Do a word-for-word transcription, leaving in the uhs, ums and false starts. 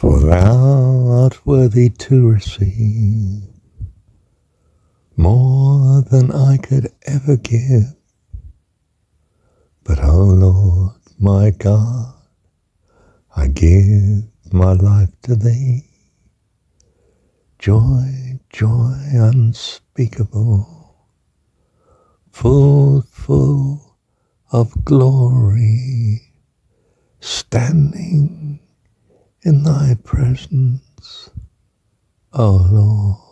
For thou art worthy to receive more than I could ever give. But, O Lord, my God, I give my life to thee. Joy, joy unspeakable, full, full of glory, standing in thy presence, O Lord.